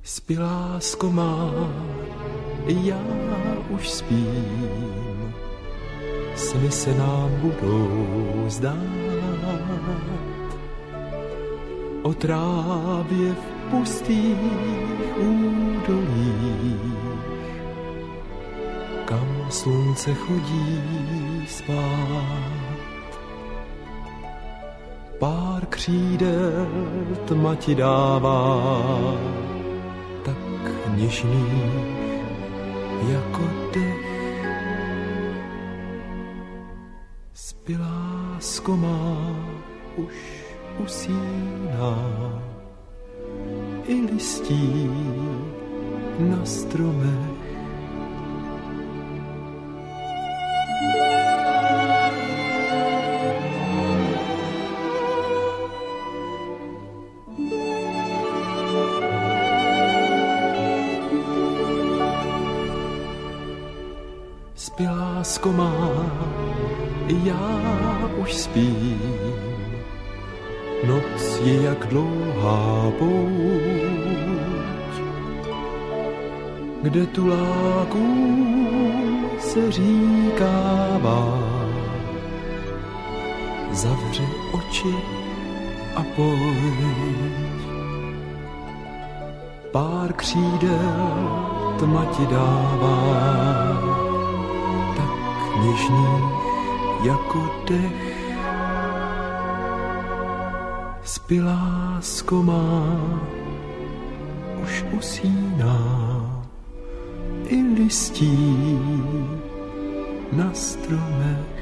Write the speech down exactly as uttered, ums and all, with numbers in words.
Spí, lásko má, já už spím, sny se nám budou zdát o trávě v pustých údolích, kam slunce chodí spát. Pár křídel tma ti dává, tak něžný jako dech. Spí, lásko má, už usíná, i listí na stromech. Spí, lásko má, já už spím, noc je jak dlouhá pouť, kde tulákům se říkává, zavři oči a pojď. Pár křídel tma ti dává, tak něžných jako dech. Spí, lásko má, už usíná, i listí na stromech.